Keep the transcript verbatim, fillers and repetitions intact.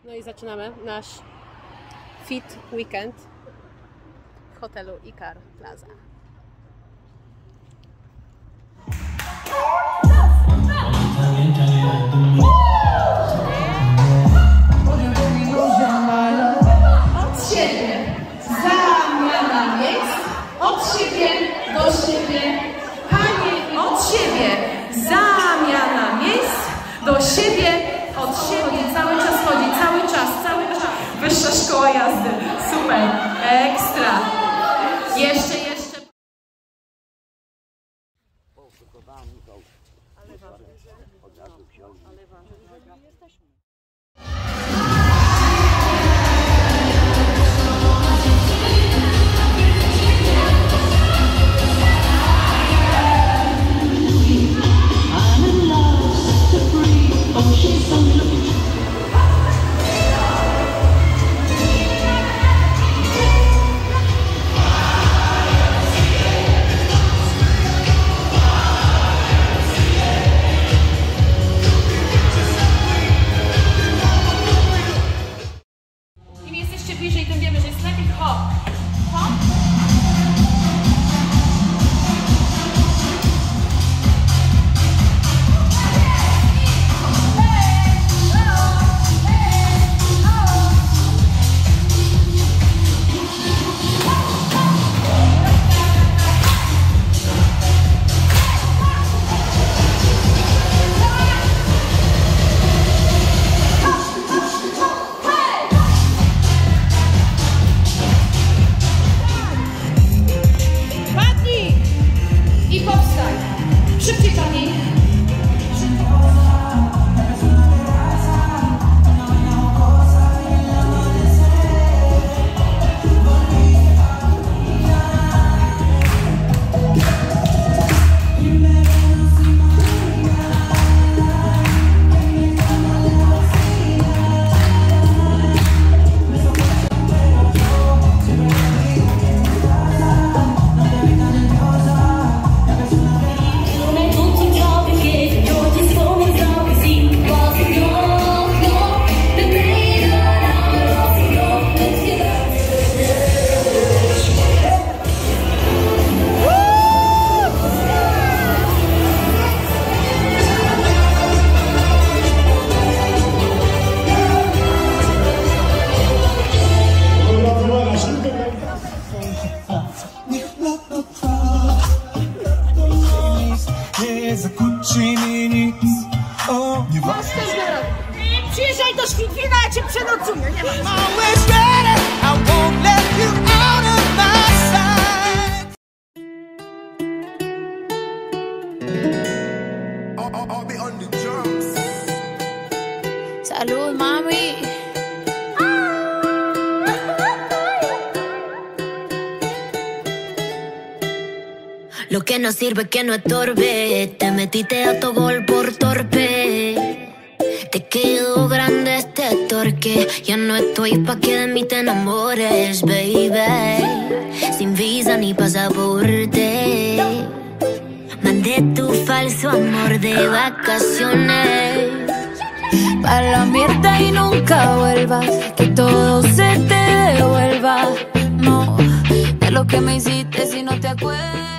No i zaczynamy nasz fit weekend w hotelu Ikar Plaza. Od siebie zamiana miejsc, od siebie do siebie. Panie, od siebie zamiana miejsc, do siebie, od siebie. Cały czas chodzi, cały czas, cały czas. Wyższa szkoła jazdy. Super, ekstra. Jeszcze, jeszcze. Ale ważne, ale ważne, że jesteśmy. Bliżej, tym wiemy, że jest lepiej. Hop, hop. Szybciej, pani! Przyjeżdżaj do Świdwina, ja cię przenocuję, nie ma. Salud, mami. Lo que no sirve que no estorbe. Te metiste a tu gol por torpe. Te quedó grande este torque. Ya no estoy pa' que de mí te enamores, baby. Sin visa ni pasaporte. Mandé tu falso amor de vacaciones. Pa' la mierda y nunca vuelvas. Que todo se te devuelva. No, de lo que me hiciste si no te acuerdas.